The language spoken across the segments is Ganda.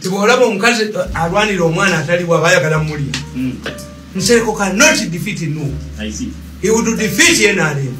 tibolaba omukazi alwanira omwana ataliwo abayagala mulya nsereko cannot defeat no he would defeat NRM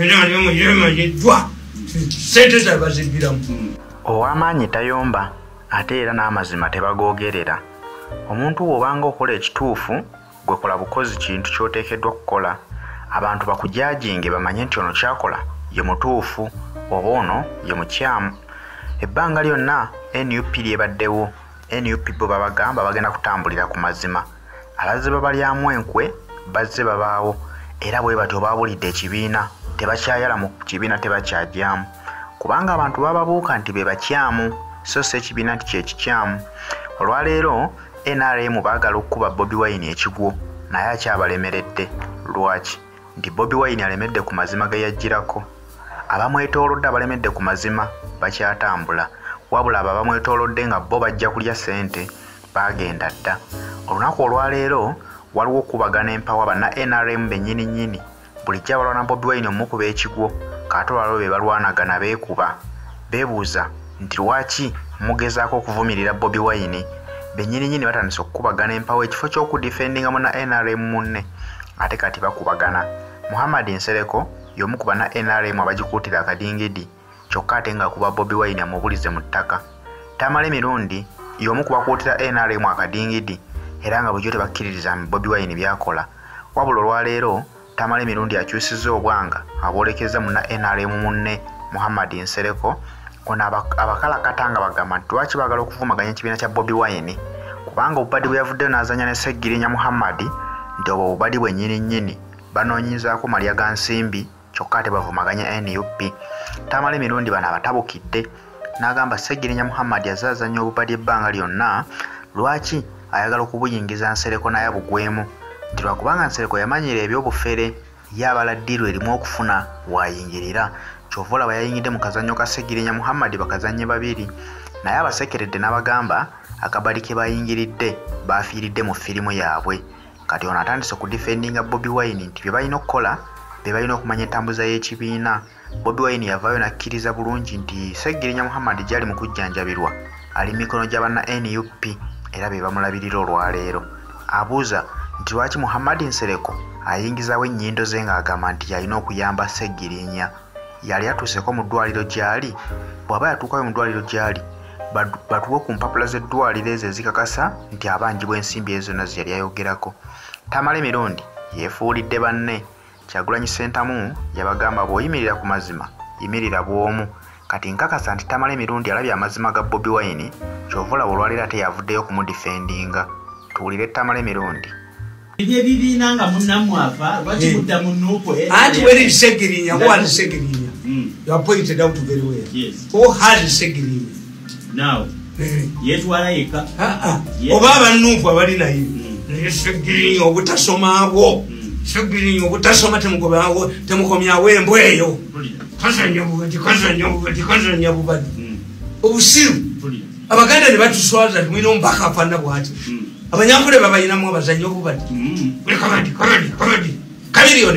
sente zabazibiramu ow'amaanyi tayomba ate era n'amazima tebagoogerera omuntu bw'obanga okola ekituufu gwe kola bukozi kintu ky'oteekeddwa kukola abantu bakujajinge bamanye nti ono kyakola ye mutuufu oba ono ye mukyamu ebbanga lyonna NUP lyebaddewo NUP bo babagamba bagenda kutambulira ku mazima abazze babalyamu enkwe bazze babaawo era bwe batyo baabulidde ekibiina tebakyayala mu kibiina tebakyajyamu kubanga abantu bababuuka nti be bakyamu so si ekibiina nti kyekikyamu olwaleero NRM baagala okukuba Bobi Wine ekigwo naye akyabalemeredde lwaki nti Bobi Wine alemedde ku mazima ge yajjirako abamwetoolodde abalemedde ku mazima bakyatambula wabula abo abamwetoolodde nga bo bajja kulya ssente baagenda dda olunaku olwaleero waliwo okubagana empawa banna NRM bennyini bulijjo abalwana Bobi Wine omukuba ekigwo kate olwaleero be balwanagana beekuba beebuuza nti lwaki mugezaako okuvumirira Bobi Wine bennyini batandise okukubagana empawa ekifo ky'okudifendinga muna NRM munne ate kati bakubagana Muhammad Nsereko y'omu ku banna NRM abagikuutira akadingidi kyokka ate ng'akuba Bobi Wine amubulize mu ttaka Tamale mirundi y'omu ku bakuutira NRM akadingidi era nga bulijjo tebakkiririza Bobi Wine byakola wabula olwaleero Tamale mirundi akyusizza obwanga aboolekeza muna NRM munne Muhammad Nsereko ono abakalakata nga bagamba nti lwaki baagala okuvumaganya ekibiina kya Bobi Wine kubanga obubadi bwe yavuddeyo n'azanya ne ssegirinya Muhammad nti obwo obubadi bwe nnyini banoonyezaako malya ga nsimbi kyokka ate bavumaganya NUP Tamale mirundi bano abatabukidde n'agamba ssegirinya Muhammad azaazanya obubadi ebbanga lyonna lwaki ayagala okubuyingiza Nsereko naye abugwemu nti lwakubanga Nsereko yamanyira ebyobufere yabala ddiru erimu okufuna waayingirira kyova olaba yayingidde mu kazannyo ka ssegirinya Muhammad bakazannye babiri naye abasekeredde n'abagamba akabali ke bayingiridde baafiiridde mu firimu yaabwe kati ono atandise okudifendinga Bobi Wine nti bye balina okukola be balina okumanya entambuza y'ekibiina Bobi Wine yavaayo n'akkiriza bulungi nti ssegirinya Muhammad gy'ali mu kujjanjabirwa ali mikono gya banna NUP era be bamulabirira olwaleero abuuza nti lwaki Muhammad Nsereko ayingizawo ennyindo ze ng'agamba nti yalina okuyamba ssegirinya yali atuuseko mu ddwaliro gy'ali bw'aba yatuukayo mu ddwaliro gy'ali batuwe ku mpapula z'eddwaliro ezo ezikakasa nti abangi bw'ensimbi ezo zonna ze yali ayogerako Tamale mirundi yeefuulidde banne Kyagulanyi Ssentamu yabagamba bw'oyimirira ku mazima yimirira bw'omu kati nkakasa nti Tamale mirundi alabye amazima ga Bobi Wine kyova olaba olwaleero ate yavuddeyo kumudifendinga tuwulire Tamale mirundi ebibiina nga munnamwafa lwaki mudda munnuuko anti where is ssegirinya who has ssegirinya you are pointed out very well who has ssegirinya now yetwala yeka oba abannuufu abali naye ssegirinya obutasomaawo ssegirinya obutasoma temukomyawo embwa eyo kazanya bubadi obusiru abaganda ne batuswaza timwina omubaka afaana bwati abanyankole babayinamu abazanyi obubadi kamiriyoni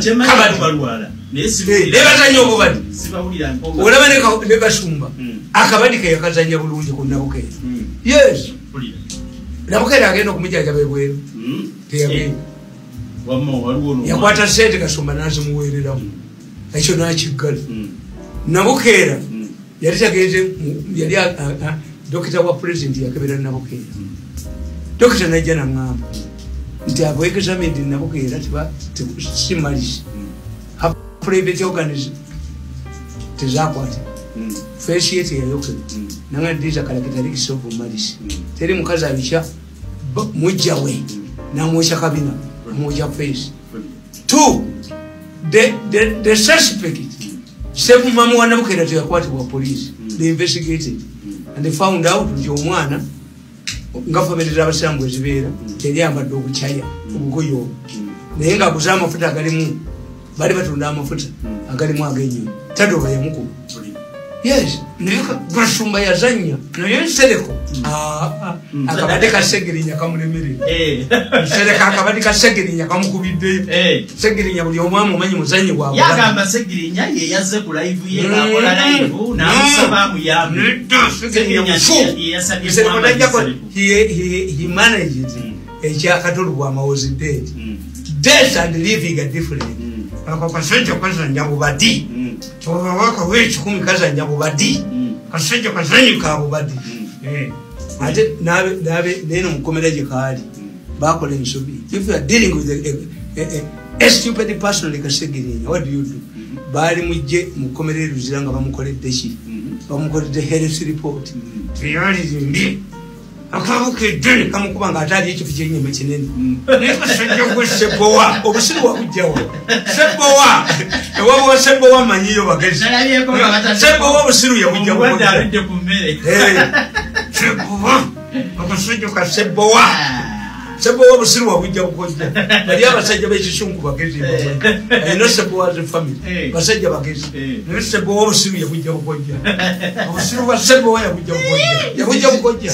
nebazanya obubadi olaba ne basumba akabadi ke yakazanya bulungi ku nabukeera yes nabukeera agenda okumujajaba ebweru teyagenda yakwata sente kasumba nazimuweereramu ekyo nakiggala nabukeera yali tagenze yali dokita wa president yakebera nabukeera dokita najja naŋŋamba nti aboexamined nabukeera simalisi private organism tezakwata feesi ye teyayokera nanga ndiza kalakitalikisoovu malisi teri mukazi abikya mujjawe namwokya kabina amwokya feesi two the suspect sebumamu wa nabukeera teyakwatibwa police they investigated and they found out nti omwana nga famire z'abasiramu ezibeera yali ambadde obukyaya obugoye obwo naye ng'aguze amafuta agalimu bali batunda amafuta agalimu ag'ennyonyi tadoba yamukuba yes gwasumba yazanya naye nsereko akabadde kasegirinya kamulemerera nsereko akabadde kasegirinya kamukubiddeyo segirinya buli omwamu omanyi muzanyi gwabwe yagamba segirinya ye yazze ku live ye akola live namusaba muyambe segirinya yasabye he managed ekyakatolu bwamawozi death and living are different akakasajja kazanya bubadi waka w'ekikumi kazanya bubadi kasajja kazanyi ka bubadi ate nabe neno mukomera gye kaali bakola ensobi if you are dealing with a stupid person like Segirinya, what do you do? Bali mujje mukomere ruzira nga bamukoledde ki bamukoledde health report reality mbi akabukidde kamukuba nga atali ekifu kyenyeme kinene nekasajja gwesebowa obusiru wakujjawo sebowa ewawa sebowa manyiyo bagezi sebowa obusiru yakujjawo sebowa akasajja ka sebowa sebowa obusiru wakujja bukojja bali abasajja b'ekishungu bagezi ayina sebowa as a family basajja bagezi naye sebowa obusiru yakujja bukojja obusiru bwa sebowa yakujja bukojja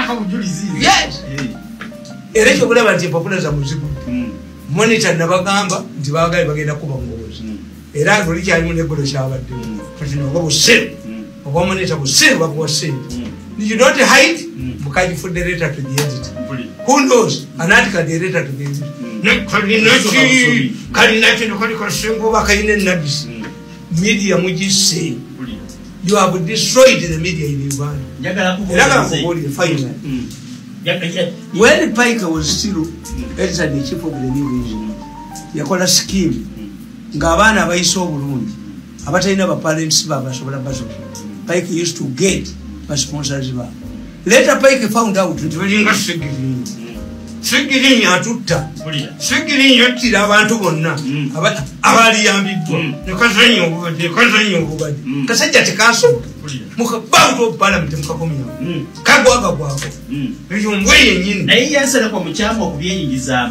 era ekyo bulaba nti empapula za muzigu monitor nabagamba nti baagaye bagenda kuba muwozi era nga olikyalimu neggolo kyabaddemu kati oba busiru oba monitor busiru bakuwa sente you don't hide mukagifudde letter to the editor who knows an article the letter to the editor kalinachi nokaliko singo bakayine nabisi media mujise you have destroyed the media in Uganda finally when Pike was still editor the chief of the new vision yakola scheme ng'abaana abayise obulungi abatalina ba parents babasobola basobola Pike used to get sponsors ba later Pike found out nti balinga Segirinya atutta Segirinya attira abantu bonna abaliyambiddwa nekazannya obubadde kasajja tekasoma mukabantu parliament mukakomyawo kagwaga gwako ekyo mbwe yennyini naye yansereko mukyama okubyenyingiza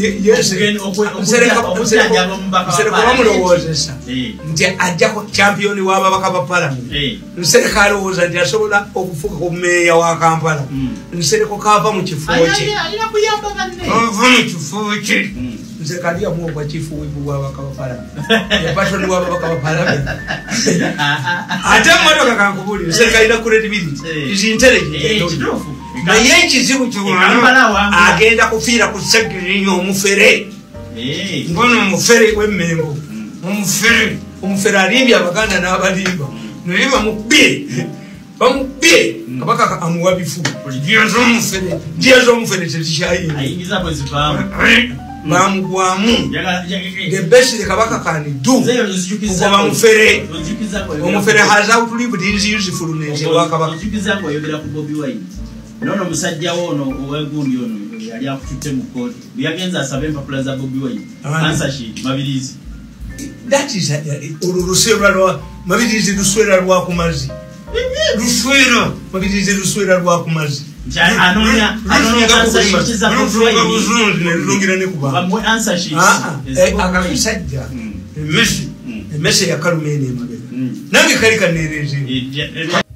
nsereko bamulowoozesa nti ajjako championi w'ababaka ba parliament nsereko alowooza nti asobola okufuuka ku meeya wa Kampala nsereko kava mu kifo kye ava mu kifo kye nsereko ali amu okwa chifu wibu w'ababaka ba parliament yapatoni w'ababaka ba parliament ate mmotoka kankubulire nsereko alina credibility is intelligent naye ekizibu kyona agenda kufiira ku Segirinya omufere ngono omufere w'emmengo omufere alimbye abaganda n'abalimba naye bamubye kabaka amuwa bifu njiya z'omufere tezikyayinza bamugwamu the best the kabaka can do kugoba mufere omufere has out to live this useful nze wa kabaka nono musajja wono owegundi ono yali akututte mu koti byagenza asabe empapula za Bobi Wine answer sheet mabirizi that is urusera lwa mabirizi luswera lwa kumazi luswera mabirizi luswera lwa kumazi anonya answer sheet za Bobi Wine nilungira ne kuba bamwe answer sheet akakisajja emesi ya kalumene mabega nange kali kanereze